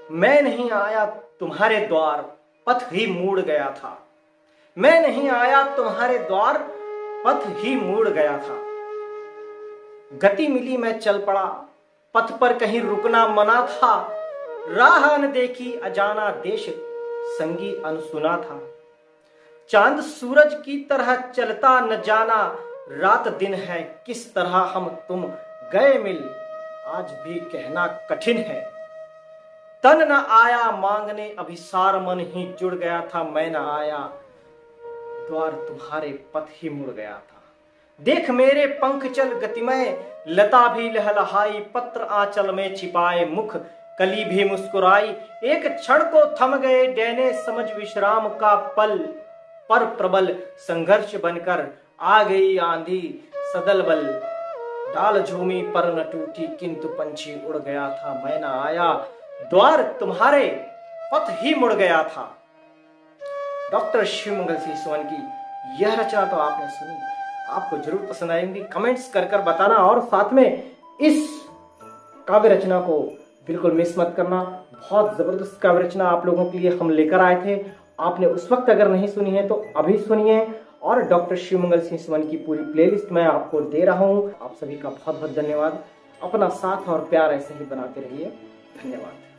मैं नहीं आया तुम्हारे द्वार, पथ ही मुड़ गया था। मैं नहीं आया तुम्हारे द्वार, पथ ही मुड़ गया था। गति मिली मैं चल पड़ा, पथ पर कहीं रुकना मना था। राह अनदेखी अजाना देश, संगी अनसुना था। चांद सूरज की तरह चलता न जाना, रात दिन है किस तरह हम तुम गए मिल, आज भी कहना कठिन है। तन न आया मांगने अभिसार, मन ही जुड़ गया था। मैं न आया द्वार, तुम्हारे पथ ही मुड़ गया था। देख मेरे पंख चल गतिमय, लता भी लहलहाई। पत्र आंचल में छिपाए मुख, कली भी मुस्कुराई। एक क्षण को थम गए डैने, समझ विश्राम का पल। पर प्रबल संघर्ष बनकर आ गई आंधी सदल बल। डाल झूमी पर न टूटी, किंतु पंछी उड़ गया था। मैं न आया द्वार, तुम्हारे पथ ही मुड़ गया था। डॉक्टर शिवमंगल सिंह सुमन की यह रचना तो आपने सुनी, आपको जरूर पसंद आएगी। कमेंट्स कर बताना, और साथ में इस काव्य रचना को बिल्कुल मिस मत करना। बहुत जबरदस्त काव्य रचना आप लोगों के लिए हम लेकर आए थे। आपने उस वक्त अगर नहीं सुनी है तो अभी सुनिए, और डॉक्टर शिवमंगल सिंह सुमन की पूरी प्लेलिस्ट मैं आपको दे रहा हूं। आप सभी का बहुत बहुत धन्यवाद। अपना साथ और प्यार ऐसे ही बनाते रहिए। धन्यवाद।